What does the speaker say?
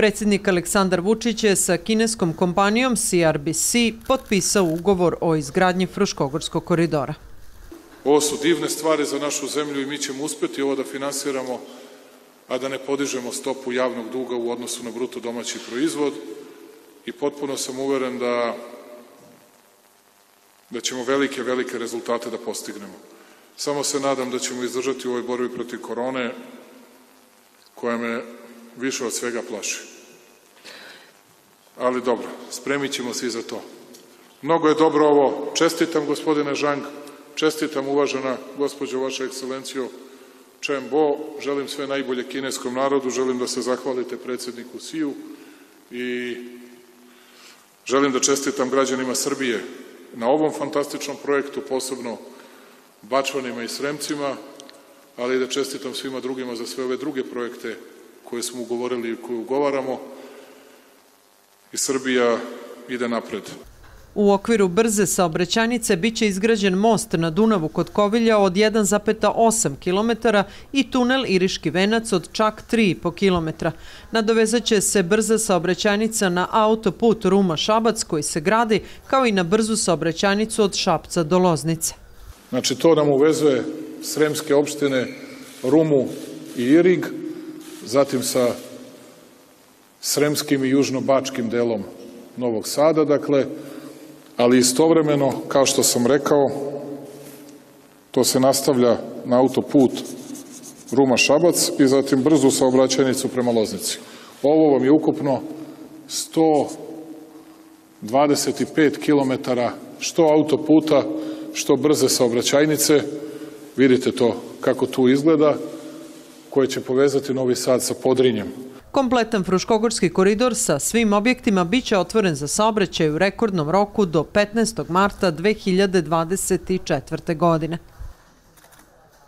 Predsjednik Aleksandar Vučić je sa kineskom kompanijom CRBC potpisao ugovor o izgradnji Fruškogorskog koridora. Ovo su divne stvari za našu zemlju i mi ćemo uspjeti ovo da finansiramo, a da ne podižemo stopu javnog duga u odnosu na bruto domaći proizvod i potpuno sam uveren da ćemo velike rezultate da postignemo. Samo se nadam da ćemo izdržati u ovoj borbi protiv korone, koja me više od svega plaši. Ali dobro, spremit ćemo se i za to. Mnogo je dobro ovo. Čestitam, gospodine Zhang, čestitam, uvažena gospođo, vaša ekscelencijo Chen Bo, želim sve najbolje kineskom narodu, želim da se zahvalite predsjedniku Xiju i želim da čestitam građanima Srbije na ovom fantastičnom projektu, posebno Bačvanima i Sremcima, ali i da čestitam svima drugima za sve ove druge projekte koje smo ugovorili i koje ugovaramo, i Srbija ide napred. U okviru brze saobraćajnice biće izgrađen most na Dunavu kod Kovilja od 1,8 km i tunel Iriški venac od čak 3,5 km. Nadovezat će se brza saobraćajnica na autoput Ruma-Šabac koji se gradi, kao i na brzu saobraćajnicu od Šapca do Loznice. Znači, to nam uvezuje sremske opštine Rumu i Irig, zatim sa sremskim i južno-bačkim delom Novog Sada, dakle, ali istovremeno, kao što sam rekao, to se nastavlja na autoput Ruma-Šabac i zatim brzu saobraćajnicu prema Loznici. Ovo vam je ukupno 125 km što autoputa, što brze saobraćajnice. Vidite to kako tu izgleda, koje će povezati Novi Sad sa Podrinjem. Kompletan Fruškogorski koridor sa svim objektima biće otvoren za saobraćaj u rekordnom roku do 15. marta 2024. godine.